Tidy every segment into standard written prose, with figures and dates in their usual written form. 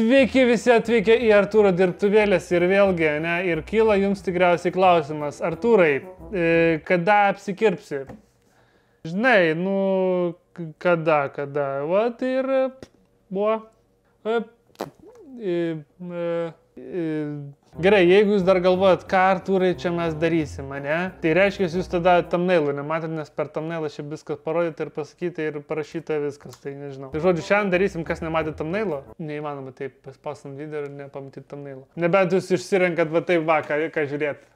Sveiki visi atvykę į Artūro dirbtuvėlės ir vėlgi, ne, ir kyla jums tikriausiai klausimas, Artūrai, kada apsikirpsi? Žinai, nu, kada, vat ir buvo. Gerai, jeigu jūs dar galvojat, ką Artūrai čia mes darysim, ne? Tai reiškia, jūs tada thumbnailų nematot, nes per thumbnailą šiaip viskas parodyti ir pasakyti ir parašyta viskas, tai nežinau. Tai žodžiu, šiandien darysim, kas nematė thumbnailo. Neįmanoma taip paspaustant video ir nepamatyti thumbnailo. Nebent jūs išsirenkat va taip va, ką žiūrėt.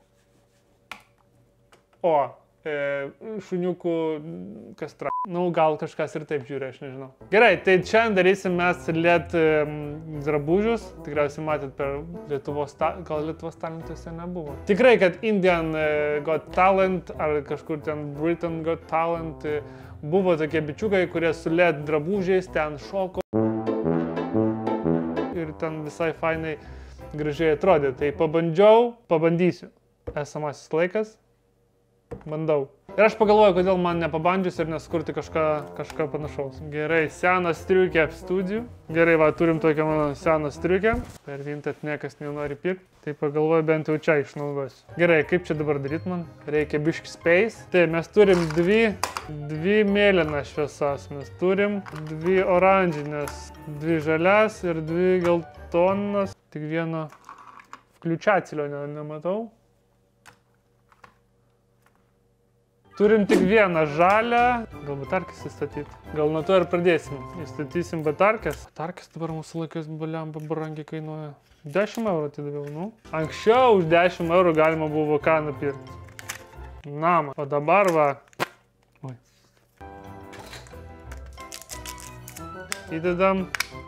O, šuniukų kastra. Nu, gal kažkas ir taip žiūri, aš nežinau. Gerai, tai šiandien darysim mes liet drabužius. Tikriausiai matėt per Lietuvos talentuose nebuvo. Tikrai, kad Indian Got Talent ar kažkur ten Britain Got Talent buvo tokie bičiukai, kurie su liet drabužiais ten šoko. Ir ten visai fainai gražiai atrodė. Tai pabandysiu. Esamasis laikas. Bandau. Ir aš pagalvoju, kodėl man nepabandžius ir neskurti kažką panašaus. Gerai, seną striukę studijų. Gerai, va, turim tokią mano seną striukę. Per Vinted niekas nenori pirkti. Tai pagalvoju, bent jau čia išnaudosiu. Gerai, kaip čia dabar daryti man? Reikia biški space. Tai mes turim dvi mėlynas šviesas. Mes turim dvi oranžinės, dvi žalias ir dvi geltonas. Tik vieno kliučiacilio nematau. Turim tik vieną žalią. Gal batarkės įstatyti. Gal nuo to ir pradėsim. Įstatysim batarkės. Batarkės dabar mūsų laikais baliamba brangiai kainuoja. 10 eurų atidaviau, nu. Anksčiau už 10 eurų galima buvo ką nupirkti. Namą. O dabar va. Oi. Įdedam.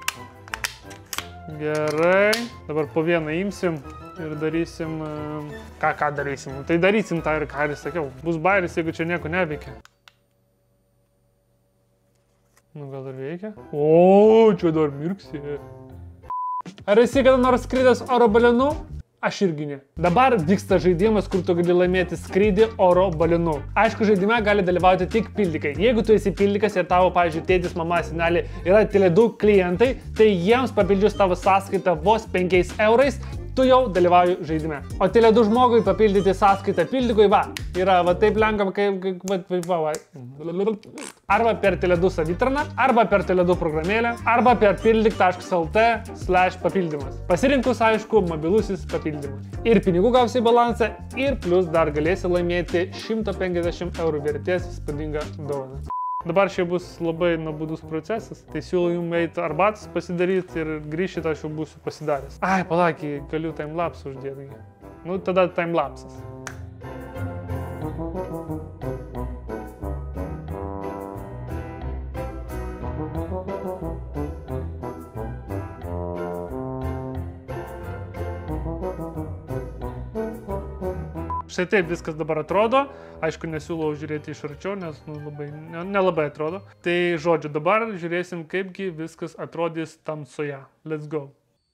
Gerai. Dabar po vieną imsim. Ir darysim... Ką darysim? Tai darysim tą ir ką ir sakiau. Bus bairis, jeigu čia nieko neveikia. Nu, gal ir veikia? O, čia dar mirksi. Ar esi kada nors skridęs oro balionu? Aš irgi ne. Dabar vyksta žaidimas, kur tu gali laimėti skrydį oro balionu. Aišku, žaidime gali dalyvauti tik pildikai. Jeigu tu esi pildikas ir tavo, pavyzdžiui, tėtis, mama, senelė yra Tele2 klientai, tai jiems papildžius tavo sąskaitą vos 5 eurais, tu jau dalyvauji žaidime. O Tele2 žmogui papildyti sąskaitą pildikui, va, yra va taip lengva, kaip va. Arba per Tele2 savitarną, arba per Tele2 programėlę, arba per pildik.lt/papildymas. Pasirinkus, aišku, mobilusis papildymas. Ir pinigų gausi balansą, ir plus dar galėsi laimėti 150 eurų vertės įspūdingą dovaną. Dabar čia bus labai nuobodus procesas, tai siūlau jums eiti arbatos pasidaryti ir grįžti, aš jau būsiu pasidaręs. Ai, palaky, galiu timelapsą uždėti. Nu, tada timelapsas. Štai taip viskas dabar atrodo. Aišku, nesiūlau žiūrėti iš arčiau, nes nelabai atrodo. Tai žodžiu, dabar žiūrėsim, kaipgi viskas atrodys tamsoje. Let's go.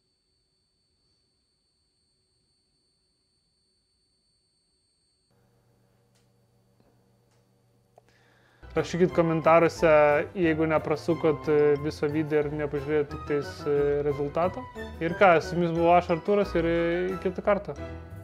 Rašykit komentaruose, jeigu neprasukot viso video ir nepažiūrėjot tik tais rezultatą. Ir ką, su jumis buvo aš Artūras ir iki kitą kartą.